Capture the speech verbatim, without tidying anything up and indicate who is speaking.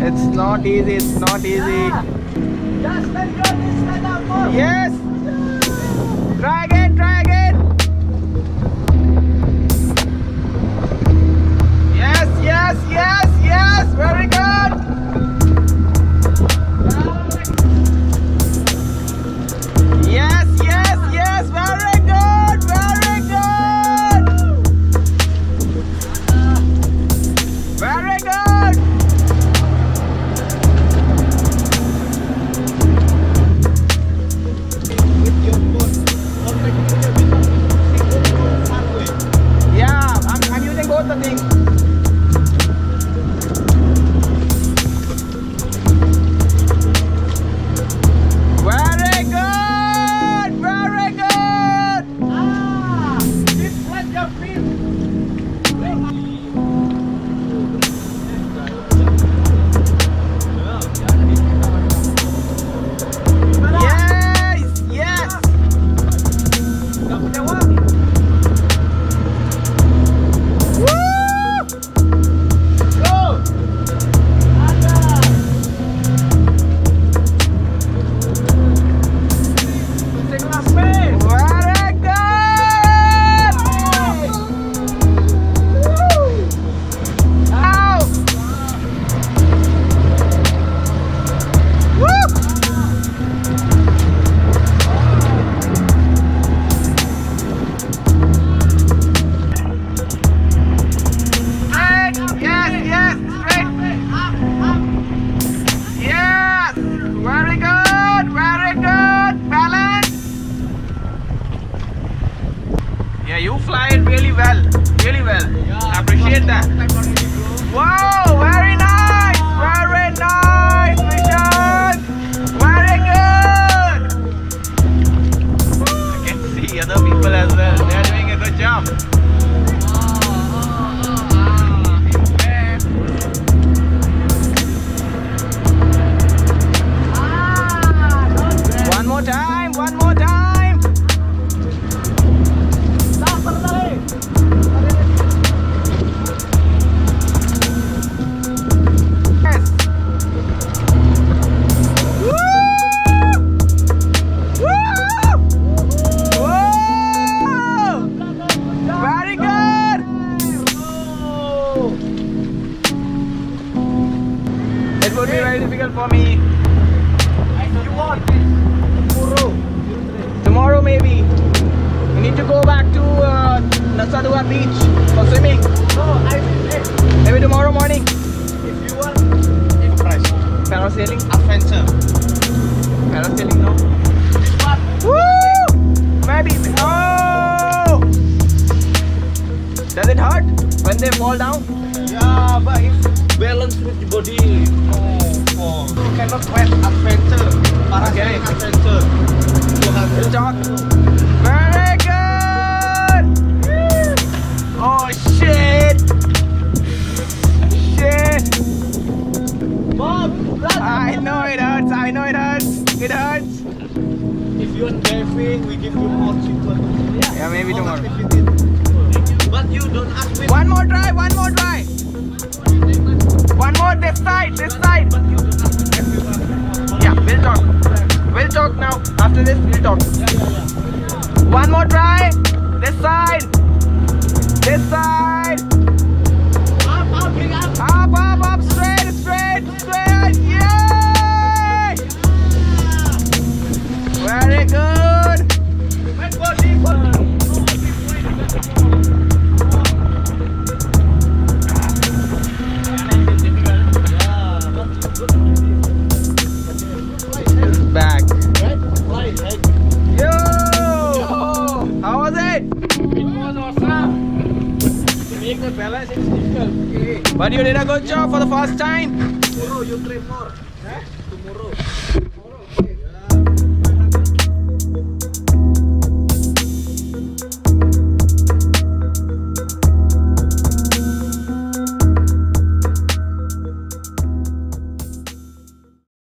Speaker 1: It's not easy, it's not easy.
Speaker 2: Just let go this stand up more.
Speaker 1: Yes! Try again, try again! Yes, yes, yes, yes! Very good! Yes, yes, yes! Very good! Very good! Very good! Yeah, I'm, I'm using both the things. Very good! Very good!
Speaker 2: Ah, this let your feet.
Speaker 1: Yes! Yes! Yeah, you fly it really well, really well. I appreciate that. Wow, very nice, very nice, Vishal. Very good. I can see other people as well. They are doing a good job. One more time, one more time. It would be very difficult for me.
Speaker 2: You want tomorrow?
Speaker 1: Tomorrow maybe. We need to go back to uh, Nasadua beach for swimming.
Speaker 2: No, I will wait.
Speaker 1: Maybe tomorrow morning.
Speaker 2: If you want, if price.
Speaker 1: Parasailing?
Speaker 2: Adventure.
Speaker 1: Parasailing, no?
Speaker 2: This one.
Speaker 1: Woo! Maybe. Oh! Does it hurt when they fall down?
Speaker 2: Yeah, but if balance with the body, oh, oh. You cannot fight adventure. Parasailing
Speaker 1: Okay.
Speaker 2: adventure. You have
Speaker 1: We'll talk. Very good! Oh shit! Shit!
Speaker 2: Mom, run.
Speaker 1: I know it hurts, I know it hurts. It hurts.
Speaker 2: If you want diving, we give you more cheaper.
Speaker 1: Yeah, maybe tomorrow.
Speaker 2: But you don't ask me.
Speaker 1: One more try, one more try. One more this side, this side. Yeah, we'll talk. We'll talk now. After this, we'll talk. One more try. This side. This side.
Speaker 2: Up, up, bring up.
Speaker 1: Up, up, up. Straight, straight, straight. Yay! Very good.
Speaker 2: Back body, body.
Speaker 1: Back.
Speaker 2: Right? Right, right.
Speaker 1: Yo! How was it?
Speaker 2: It was awesome. To make the balance, it's difficult. Okay.
Speaker 1: But you did a good job for the first time.
Speaker 2: Tomorrow you train more. Huh? Tomorrow.